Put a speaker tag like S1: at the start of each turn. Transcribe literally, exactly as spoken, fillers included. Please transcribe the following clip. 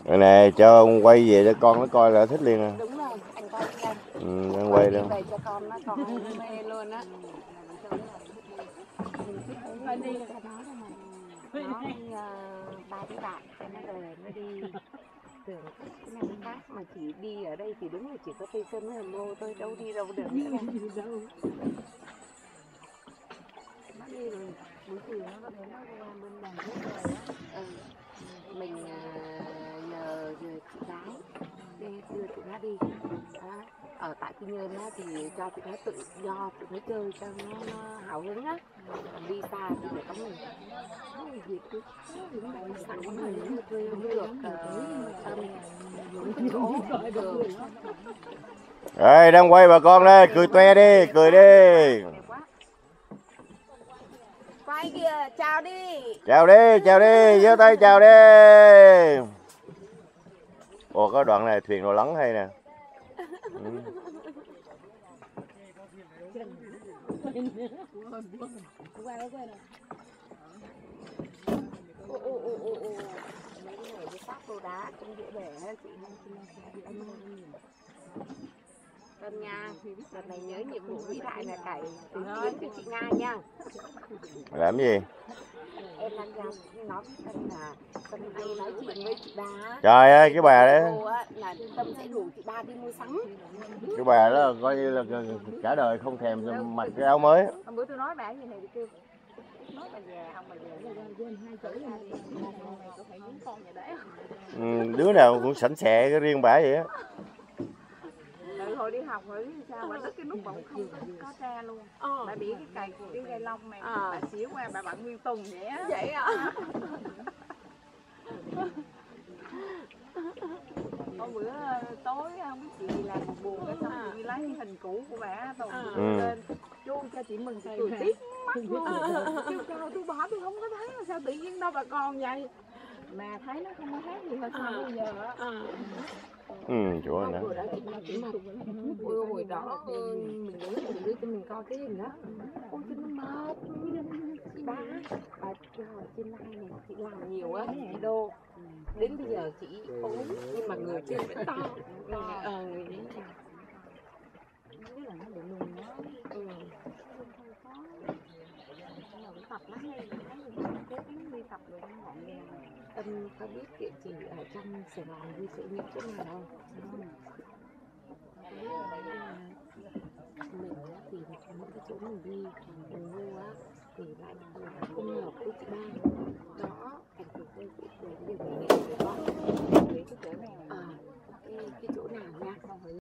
S1: Rồi nè, cho ông quay về cho con nó coi là thích liền à.
S2: Đúng rồi, anh coi đi anh.
S1: Ừ, anh
S2: Quay
S1: quay
S2: đi
S1: luôn.
S2: về cho con nó coi mê luôn á. Nó đi là nó đó mà. Nó với uh, ba đứa bạn cho nó về nó đi tưởng cái này khác mà chỉ đi ở đây thì đúng là chỉ có Tây Sơn với Hầm Mô thôi, đâu đi đâu được nữa đâu. Nó đi rồi buổi chiều nó có thể nó qua bên đàn hết rồi á. Ừ. Mình uh, nhờ chị gái để đưa tụi nó đi. Đó. Ở tại Quy Nhơn á, thì cho tụi nó tự do tụi nó chơi cho nó, nó hào hứng á. Đi xa thì phải có mình. Việc cứ sẵn rồi nếu mà thuê không được uh, tâm không có chỗ được.
S1: Đây đang quay bà con đây, cười toe đi, cười đi.
S2: Quay kìa, chào đi.
S1: Chào đi, chào đi, giơ tay chào đi. Ồ, có đoạn này thuyền đồ lắng hay nè. Ừ.
S2: Ô ô ô ô ô. Mấy cái này cái xác đồ đá trong dĩa bể á chị. Vâng nha, đợt này nhớ nhiệm vụ vĩ đại là cải tìm kiếm cho chị Nga nha.
S1: Làm gì?
S2: Em đang ra nói với Tâm là Tâm hay nói chuyện với chị ba.
S1: Trời ơi, cái bà đấy.
S2: Là Tâm sẽ rủ chị ba đi mua sắm.
S1: Cái bà đó coi như là cả đời không thèm mặc cái áo mới.
S2: Hôm bữa tôi nói bà gì này thì kêu nói bà già không bà già lên hai chữ ra đi có phải giếng con nhà đấy không?
S1: Ừ, đứa nào cũng sẵn sẻ cái riêng bả vậy á.
S2: Từ hồi đi học rồi sao bà đứt cái nút bỗng không có ra luôn. Ờ. Bà bị cái cày cái gai lông này à. Bà xỉu qua bà bận nguyên tuần vậy á. Vậy hả? Hôm bữa tối không biết chị gì làm một buồn cái xong chị lấy cái hình cũ của bà tôi à. Lên chu cho chị mừng cười tít mắt luôn. Kêu trời tôi bỏ tôi không có thấy sao tự nhiên đâu bà còn vậy. Mà thấy nó không có khác gì hồi sao bây giờ á.
S1: Ừ, chỗ này nè.
S2: Ôi hồi đó mình nhớ mình đưa cho mình coi cái hình đó. Ôi chứ nó mệt. Chị ba bà trên này này chị làm nhiều á chị đô. Đến bây giờ chị ốm nhưng mà người trên vẫn to. Ờ người đến là biết là nó bị lùn đó. Ừ. Tập lắm hay cố gắng đi tập rồi nó gọn gàng. Tâm có biết địa chỉ ở trong Sài Gòn đi sự nghiệp chỗ nào không? Mình thì những cái chỗ mình đi mình mua á thì lại không hợp với chị ba đó